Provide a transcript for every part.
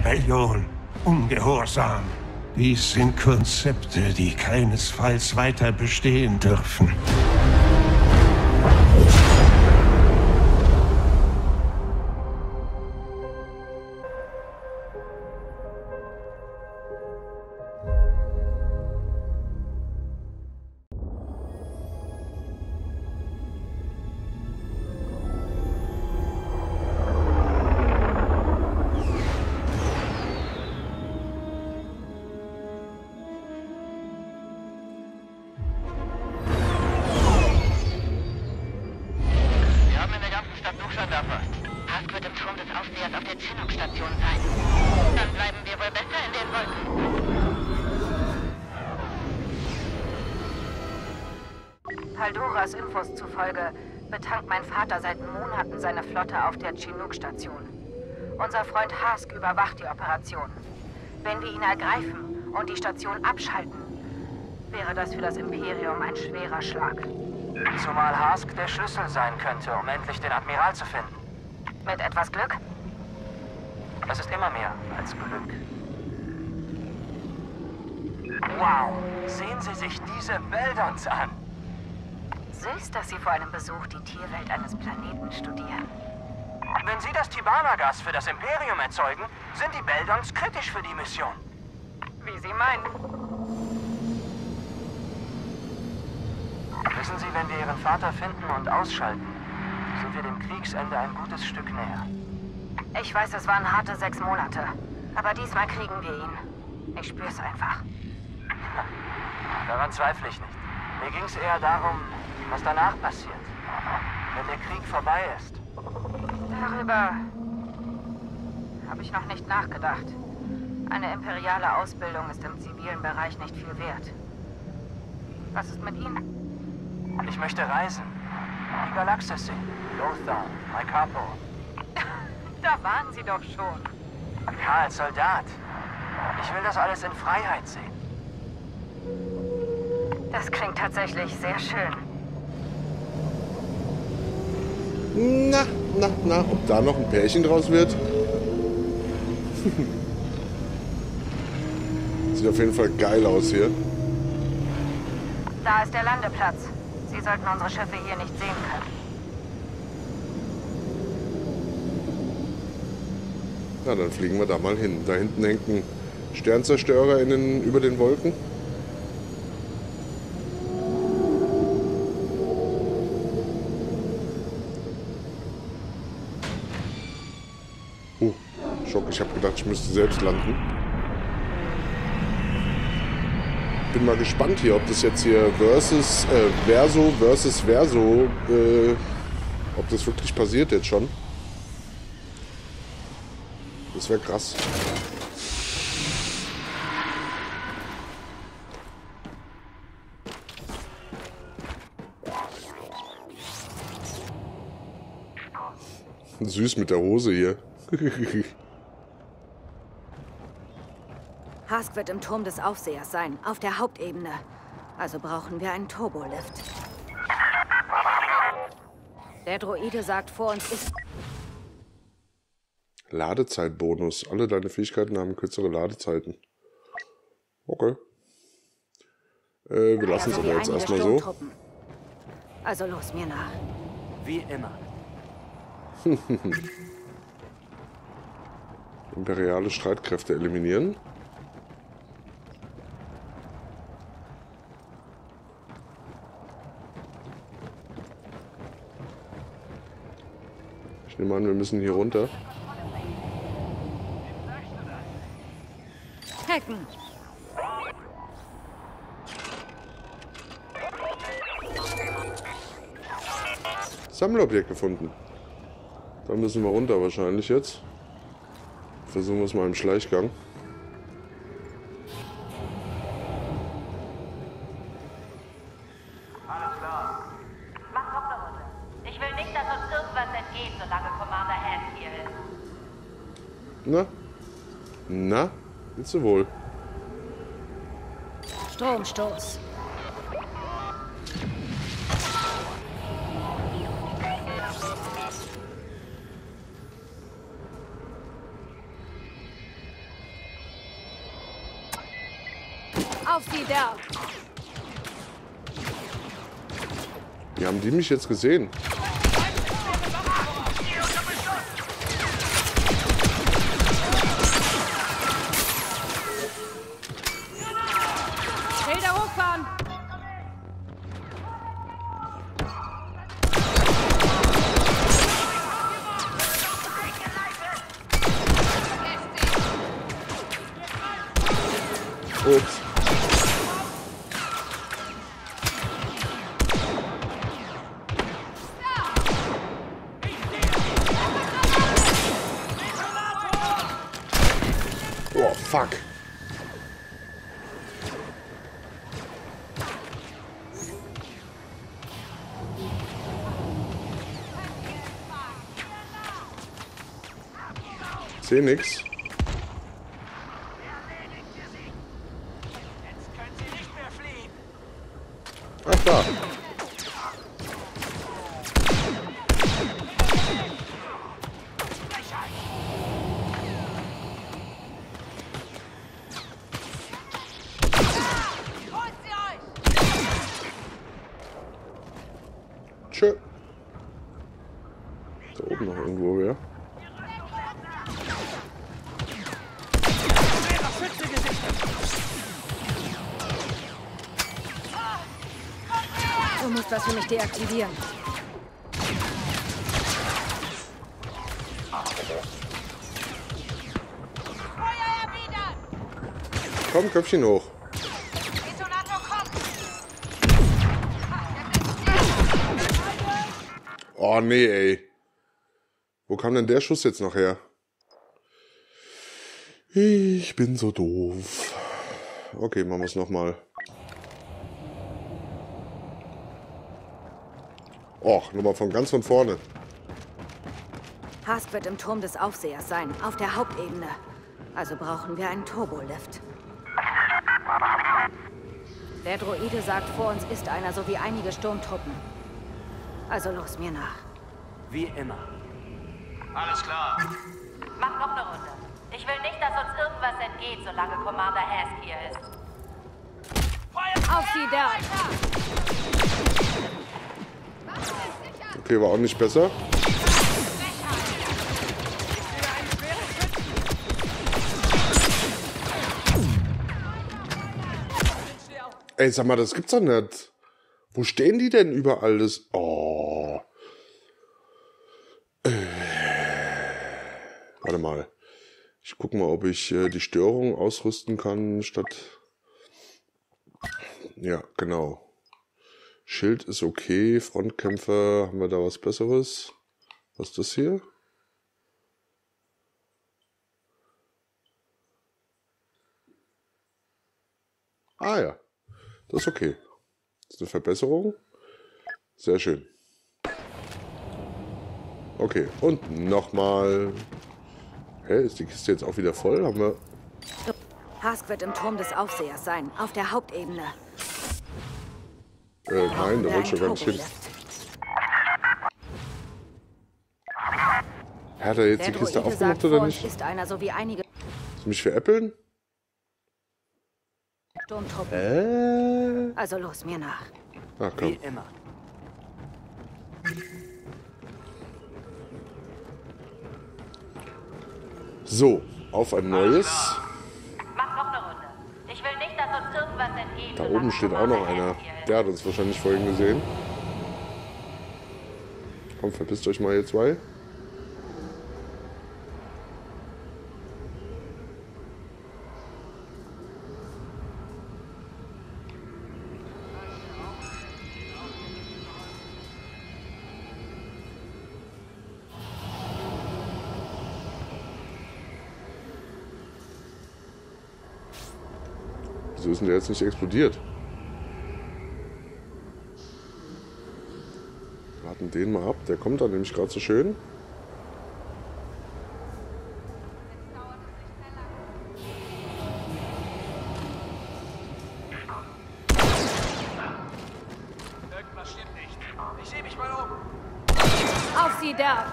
Rebellion, Ungehorsam. Dies sind Konzepte, die keinesfalls weiter bestehen dürfen. Hask wird im Turm des Aufsehers auf der Zinnungsstation sein. Dann bleiben wir wohl besser in den Wolken. Paldoras Infos zufolge betankt mein Vater seit Monaten seine Flotte auf der Chinook-Station. Unser Freund Hask überwacht die Operation. Wenn wir ihn ergreifen und die Station abschalten, wäre das für das Imperium ein schwerer Schlag. Zumal Hask der Schlüssel sein könnte, um endlich den Admiral zu finden. Mit etwas Glück? Es ist immer mehr als Glück. Wow! Sehen Sie sich diese Beldons an! Süß, dass Sie vor einem Besuch die Tierwelt eines Planeten studieren. Wenn Sie das Tibana-Gas für das Imperium erzeugen, sind die Beldons kritisch für die Mission. Wie Sie meinen. Wissen Sie, wenn wir Ihren Vater finden und ausschalten, sind wir dem Kriegsende ein gutes Stück näher. Ich weiß, es waren harte 6 Monate. Aber diesmal kriegen wir ihn. Ich spür's einfach. Daran zweifle ich nicht. Mir ging's eher darum, was danach passiert. Wenn der Krieg vorbei ist. Darüber habe ich noch nicht nachgedacht. Eine imperiale Ausbildung ist im zivilen Bereich nicht viel wert. Was ist mit Ihnen? Ich möchte reisen. Die Galaxis sehen. Lothar, mein Capo. Da waren Sie doch schon. Ja, als Soldat. Ich will das alles in Freiheit sehen. Das klingt tatsächlich sehr schön. Na, ob da noch ein Pärchen draus wird? Sieht auf jeden Fall geil aus hier. Da ist der Landeplatz. Sie sollten unsere Schiffe hier nicht sehen können. Na, dann fliegen wir da mal hin. Da hinten hängt ein Sternzerstörer über den Wolken. Schock, ich habe gedacht, ich müsste selbst landen. Bin mal gespannt hier, ob das jetzt hier Verso versus Verso, ob das wirklich passiert jetzt schon. Das wäre krass. Süß mit der Hose hier. Hask wird im Turm des Aufsehers sein, auf der Hauptebene. Also brauchen wir einen Turbolift. Der Droide sagt, vor uns ist... Ladezeitbonus. Alle deine Fähigkeiten haben kürzere Ladezeiten. Okay. Wir lassen es aber jetzt erstmal so. Also los, mir nach. Wie immer. Imperiale Streitkräfte eliminieren. Ich nehme an, wir müssen hier runter. Hacken. Sammelobjekt gefunden. Da müssen wir runter wahrscheinlich jetzt. Versuchen wir es mal im Schleichgang. Alles klar. Mach doch eine Runde. Ich will nicht, dass uns irgendwas entgeht, solange Commander Hask hier ist. Na, willst du wohl? Stromstoß. Auf sie, der! Wie haben die mich jetzt gesehen? Schilder hochfahren! Ups. Oh, fuck. Seh nix. Ach da. Tschö. Da oben noch irgendwo, ja. Du musst was für mich deaktivieren. Komm, Köpfchen hoch. Oh nee, ey. Wo kam denn der Schuss jetzt noch her? Ich bin so doof. Okay, machen wir es nochmal. Och, nochmal von ganz von vorne. Hask wird im Turm des Aufsehers sein, auf der Hauptebene. Also brauchen wir einen Turbolift. Der Droide sagt, vor uns ist einer sowie einige Sturmtruppen. Also los, mir nach. Wie immer. Alles klar. Mach noch eine Runde. Ich will nicht, dass uns irgendwas entgeht, solange Commander Hask hier ist. Auf sie, der! Okay, war auch nicht besser. Ey, sag mal, das gibt's doch nicht. Wo stehen die denn überall? Das? Oh. Warte mal. Ich gucke mal, ob ich die Störung ausrüsten kann, statt... Ja, genau. Schild ist okay. Frontkämpfer, haben wir da was Besseres? Was ist das hier? Ah ja. Das ist okay. Das ist eine Verbesserung. Sehr schön. Okay, und nochmal. Hä, ist die Kiste jetzt auch wieder voll? Haben wir... Hask wird im Turm des Aufsehers sein, auf der Hauptebene. Nein, da wollte ich schon gar nicht hin. Hat er jetzt die Kiste aufgemacht oder nicht? Ist einer sowie einige Willst du mich veräppeln? Sturmtruppen. Also los, mir nach. Ach komm. Wie immer. So, auf ein neues. Mach noch eine Runde. Ich will nicht, dass uns irgendwas entgeht. Da oben steht auch noch einer. Der hat uns wahrscheinlich vorhin gesehen. Komm, verpisst euch mal, ihr zwei. Wieso ist denn der jetzt nicht explodiert? Warten den mal ab, der kommt da nämlich gerade so schön. Irgendwas stimmt nicht. Ich sehe mich mal um. Auf sie, der!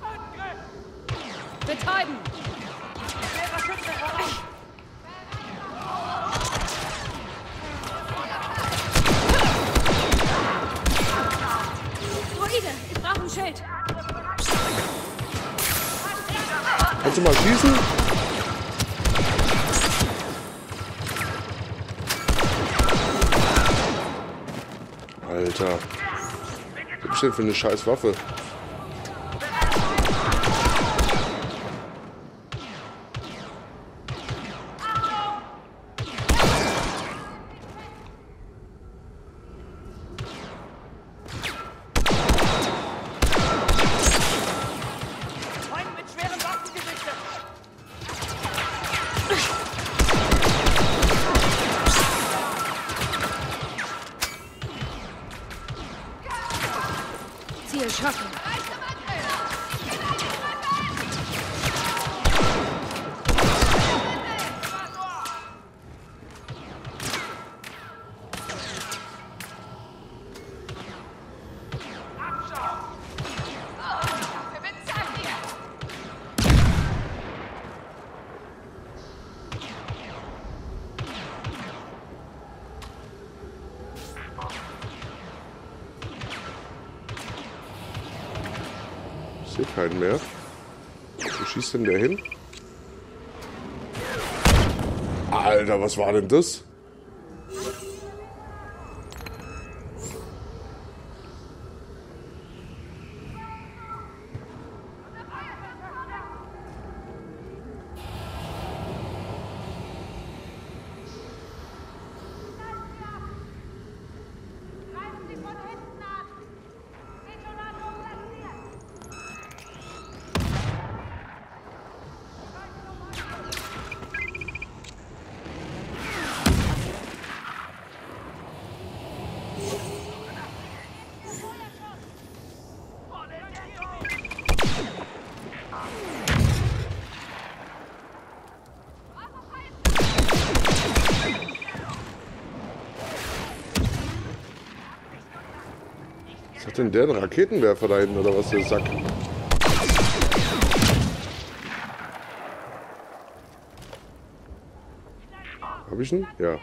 Betäuben! Ide, ich brauche ein Schild. Kannst du mal schießen? Alter. Was ist denn für eine scheiß Waffe? Ziel schocken. Ich sehe keinen mehr. Wo schießt denn der hin? Alter, was war denn das? Was hat denn der, einen Raketenwerfer da hinten oder was, der Sack? Hab ich ihn? Ja.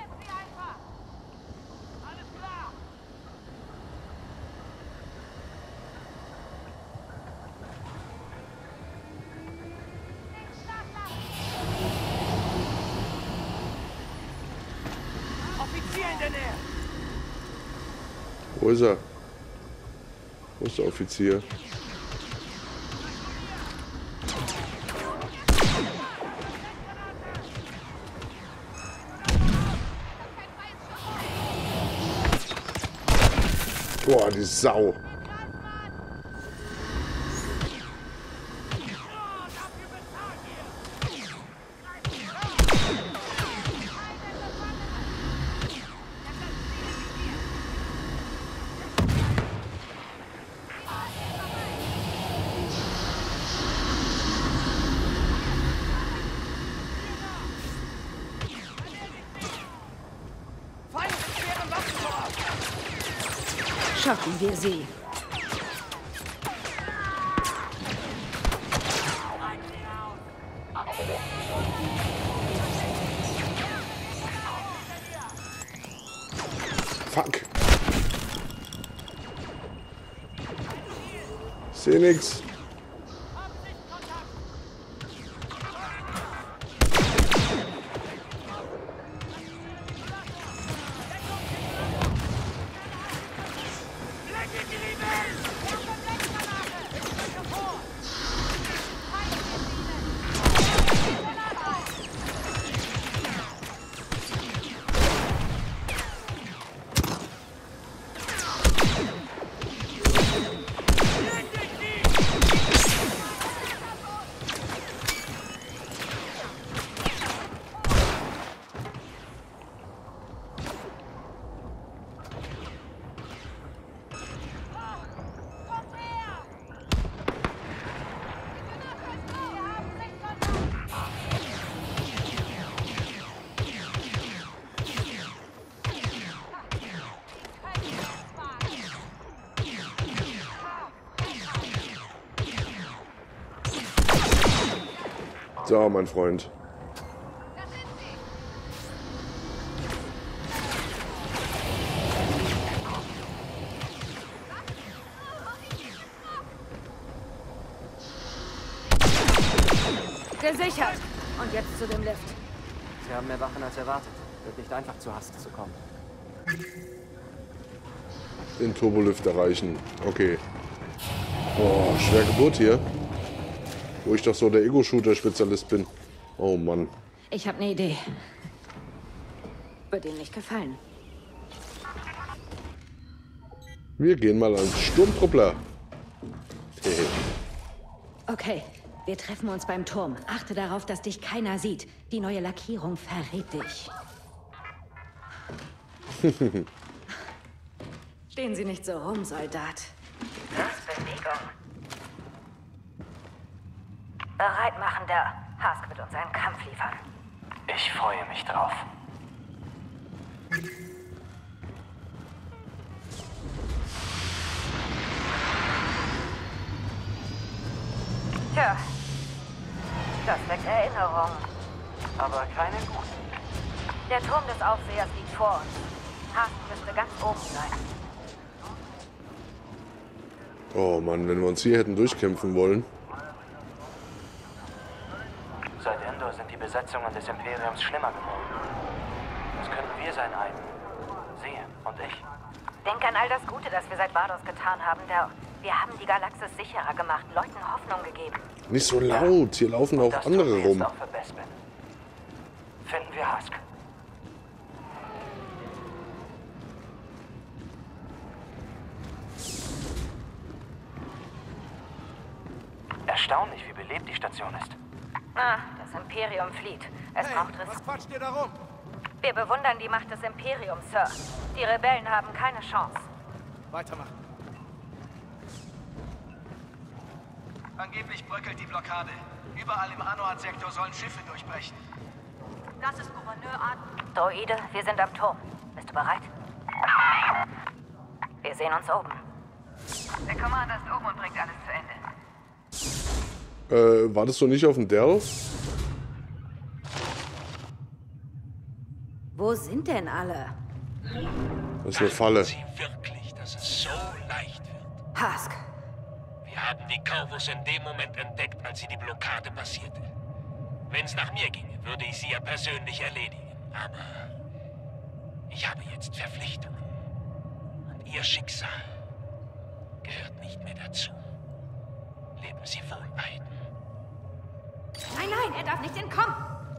Offizier in der Nähe! Wo ist er? Wo ist der Offizier? Boah, die Sau. Schaffen wir sie. Fuck. Seh nix. So, mein Freund. Gesichert. Und jetzt zu dem Lift. Sie haben mehr Wachen als erwartet. Wird nicht einfach zu Husk zu kommen. Den Turbolift erreichen. Okay. Boah, schwer Geburt hier. Wo ich doch so der Ego-Shooter-Spezialist bin. Oh Mann. Ich habe eine Idee. Wird Ihnen nicht gefallen. Wir gehen mal ans Sturmtruppler. Okay, wir treffen uns beim Turm. Achte darauf, dass dich keiner sieht. Die neue Lackierung verrät dich. Stehen Sie nicht so rum, Soldat. Das Bewegung. Bereit machen, der Husk wird uns einen Kampf liefern. Ich freue mich drauf. Tja, das weckt Erinnerungen. Aber keine guten. Der Turm des Aufsehers liegt vor uns. Husk müsste ganz oben sein. Oh Mann, wenn wir uns hier hätten durchkämpfen wollen. Seit Endor sind die Besetzungen des Imperiums schlimmer geworden. Das könnten wir sein, Aiden. Sie und ich. Denk an all das Gute, das wir seit Vados getan haben, Del. Wir haben die Galaxis sicherer gemacht, Leuten Hoffnung gegeben. Nicht so laut, hier laufen auch Das andere tun wir rum. jetzt auch für Bespin. Finden wir Husk. Erstaunlich, wie belebt die Station ist. Ah, das Imperium flieht. Es braucht Ressourcen. Was quatscht ihr da rum? Wir bewundern die Macht des Imperiums, Sir. Die Rebellen haben keine Chance. Weitermachen. Angeblich bröckelt die Blockade. Überall im Anoat-Sektor sollen Schiffe durchbrechen. Das ist Gouverneur Arden. Droide, wir sind am Turm. Bist du bereit? Wir sehen uns oben. Der Commander ist oben und bringt alles zu Ende. War das so nicht auf dem Dell? Wo sind denn alle? Das ist eine Falle. Sie wirklich, dass es so leicht wird? Husk. Wir haben die Corvus in dem Moment entdeckt, als sie die Blockade passierte. Wenn es nach mir ginge, würde ich sie ja persönlich erledigen. Aber ich habe jetzt Verpflichtungen. Und ihr Schicksal gehört nicht mehr dazu. Leben Sie wohl, Aiden. Nein, nein, er darf nicht entkommen.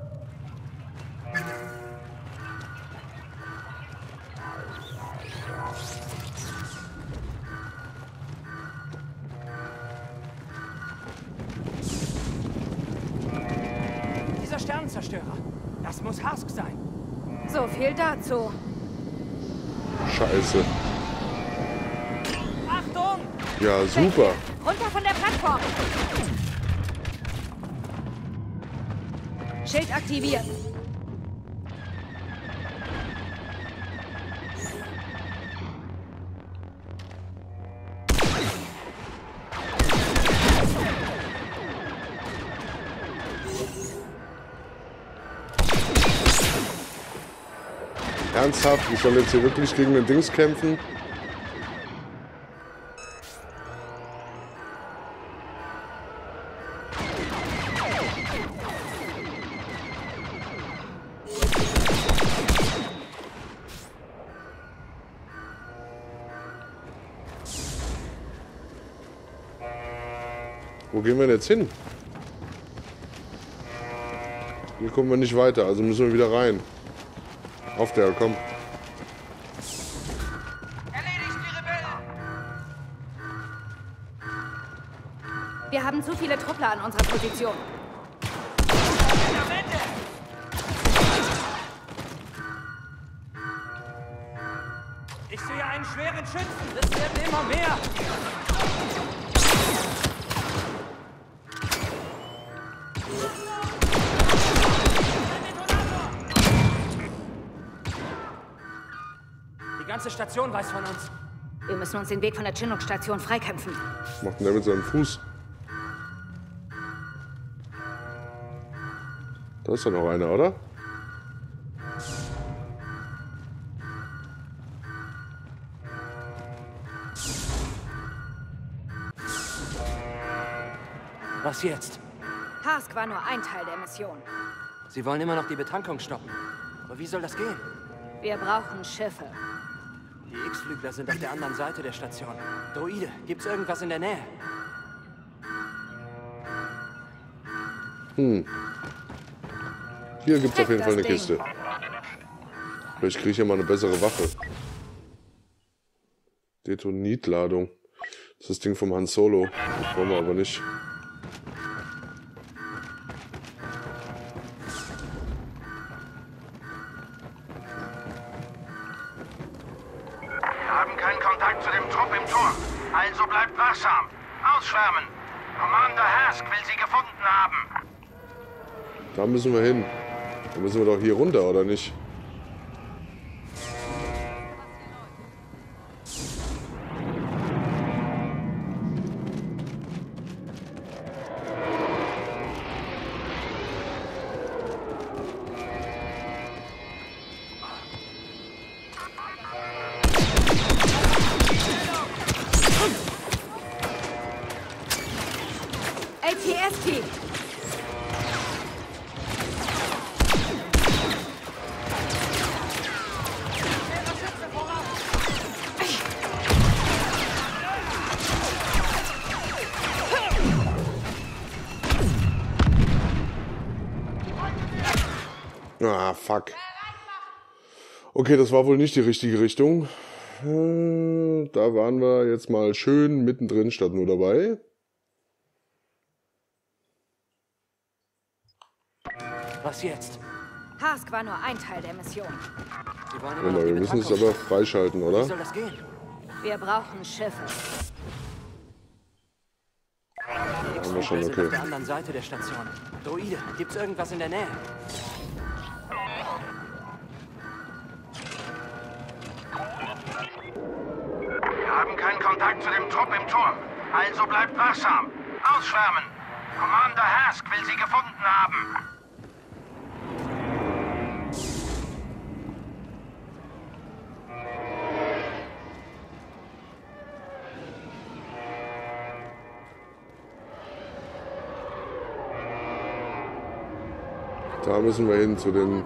Dieser Sternenzerstörer. Das muss Husk sein. So viel dazu. Scheiße. Achtung! Ja, super. Runter von der Plattform. Schild aktiviert. Ernsthaft? Ich soll jetzt hier wirklich gegen den Dings kämpfen? Wo gehen wir denn jetzt hin? Hier kommen wir nicht weiter, also müssen wir wieder rein. Auf der, komm. Erledigt die Rebellen! Wir haben zu viele Truppler an unserer Position. Ich sehe einen schweren Schützen. Es werden immer mehr. Die ganze Station weiß von uns. Wir müssen uns den Weg von der Chinook-Station freikämpfen. Was macht denn der mit seinem Fuß? Da ist doch noch einer, oder? Was jetzt? Hask war nur ein Teil der Mission. Sie wollen immer noch die Betankung stoppen. Aber wie soll das gehen? Wir brauchen Schiffe. Die X-Flügler sind auf der anderen Seite der Station. Droide, gibt's irgendwas in der Nähe? Hier gibt's auf jeden Fall eine Kiste. Vielleicht kriege ich ja mal eine bessere Waffe. Detonitladung. Das ist das Ding vom Han Solo. Das wollen wir aber nicht. Wir haben keinen Kontakt zu dem Trupp im Turm. Also bleibt wachsam. Ausschwärmen. Commander Hask will sie gefunden haben. Da müssen wir hin. Da müssen wir doch hier runter, oder nicht? AT-ST! Ah, fuck. Okay, das war wohl nicht die richtige Richtung. Da waren wir jetzt mal schön mittendrin statt nur dabei. Was jetzt? Hask war nur ein Teil der Mission. Sie wollen immer Warte noch mal, die wir müssen es Betankung aber freischalten, Wie oder? soll das gehen? Wir brauchen Schiffe. Die Haben wir schon, X-Flügler sind okay. auf der anderen Seite der Station. Droide, gibt's irgendwas in der Nähe? Wir haben keinen Kontakt zu dem Trupp im Turm. Also bleibt wachsam. Ausschwärmen. Commander Hask will sie gefunden haben. Da müssen wir hin zu den...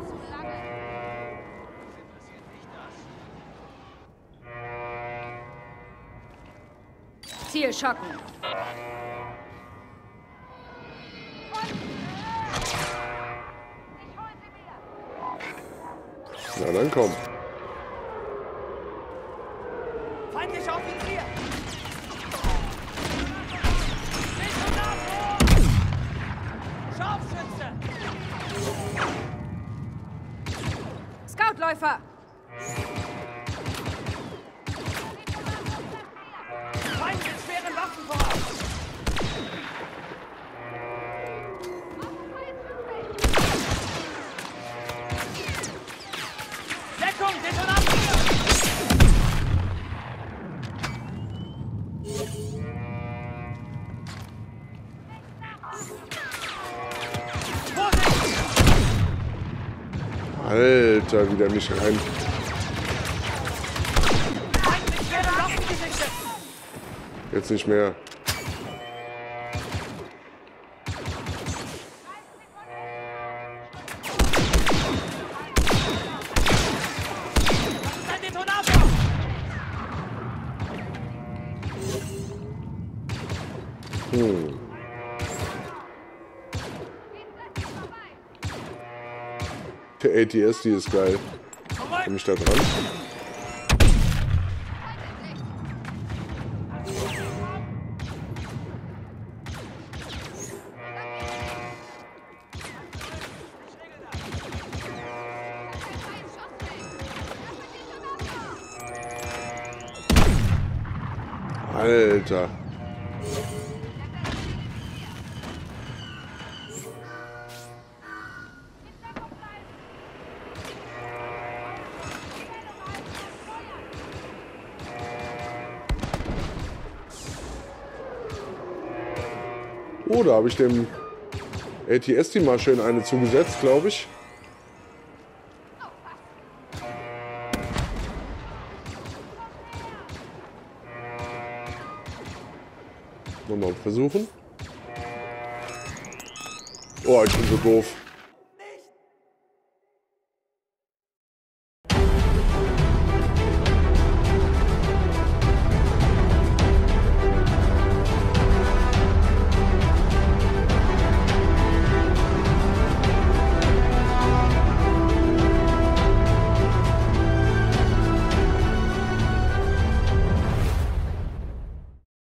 Ziel schocken. Na dann komm. Feindlicher Offizier! Scharfschütze! Scoutläufer! Feind mit schweren Waffen voraus! Deckung, Detonator! Alter, wie der mich rein... Feind mit schweren Waffen gesichtet! Jetzt nicht mehr. Ein Detonator! Der ATS, die ist geil. Komm ich da dran? Alter. Oh, da habe ich dem AT-ST mal schön eine zugesetzt, glaube ich. Nochmal versuchen. Oh, ich bin so doof.